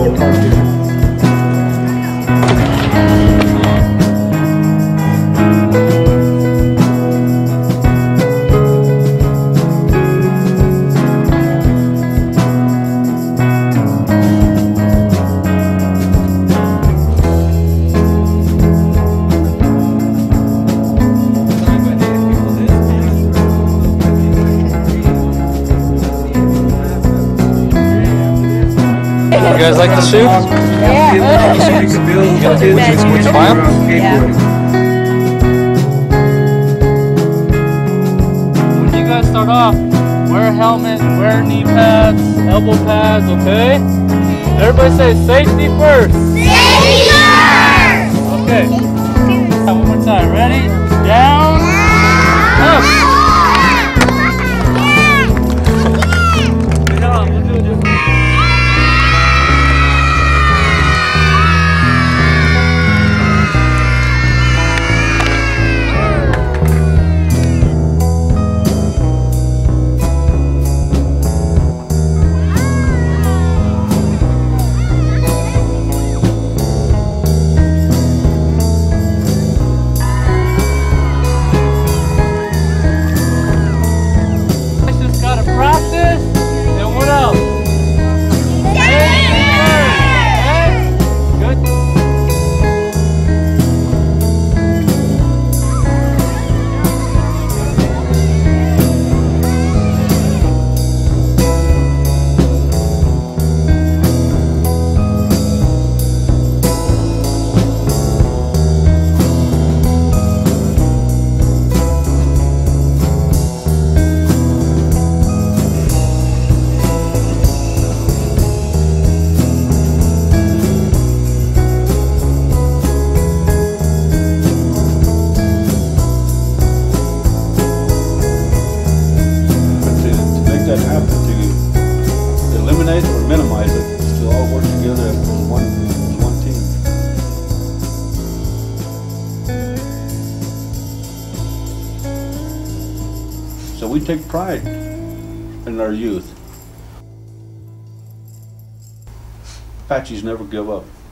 You guys like the suit? Yeah. Smile? Yeah. When you guys start off, wear a helmet, wear knee pads, elbow pads, okay? Everybody say safety first. Safety first! Okay. One more time. Ready? Down. Up. Good job. We'll do it different. Eliminate or minimize it to all work together as one team. So we take pride in our youth. Apaches never give up.